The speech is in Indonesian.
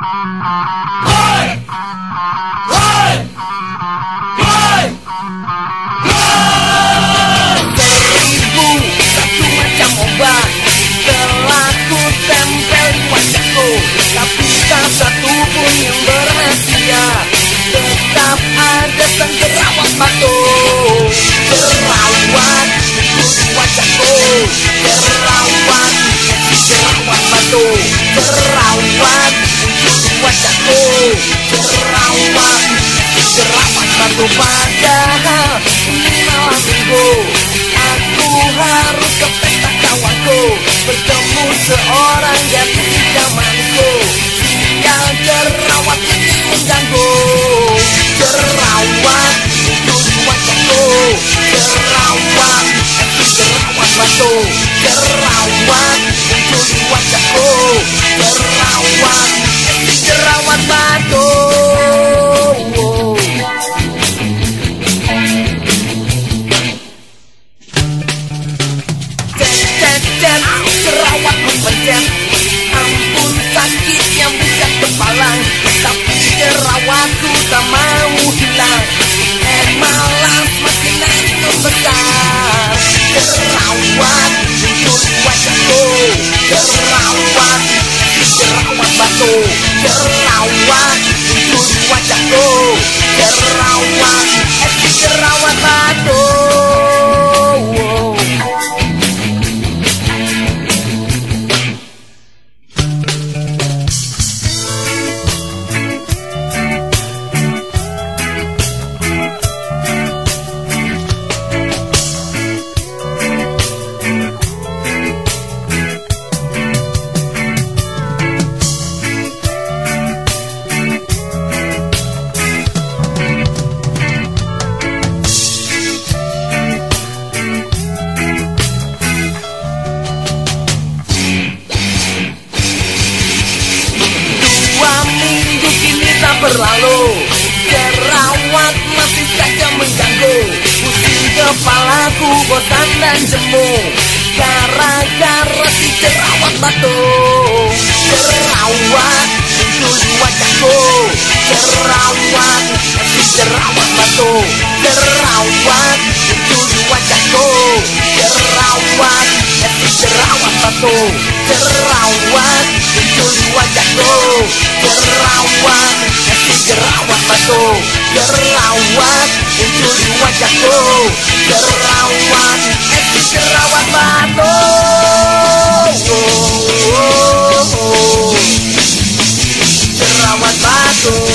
Seribu satu macam obat telah ku tempel di wajahku, tapi tak satu pun yang berhasiat. Tetap ada sang jerawat batu, jerawat di wajahku, jerawat batu, jerawat di wajahku, jerawat batu. Padahal ini malam minggu, aku harus ke pesta kawanku, bertemu seorang gadis zamanku. Sial jerawat ini mengganggu, jerawat itu di wajahku, jerawat batu, jerawat itu di wajahku, jerawat batu. Jerawat mempencet, ampun sakit yang bisa kepalang, tapi jerawatku tak mau hilang, malah semakin naik membesar. Jerawat muncul di wajahku, jerawat batu, jerawat muncul di wajahku, jerawat batu. Berlalu, jerawat masih saja mengganggu, pusing kepalaku, bosan dan jemu, gara-gara si jerawat batu. Jerawat muncul di wajahku, jerawat batu, jerawat muncul di wajahku, jerawat batu, jerawat muncul di wajahku, jerawat batu, jerawat muncul di wajahku, jerawat batu. Jerawat batu.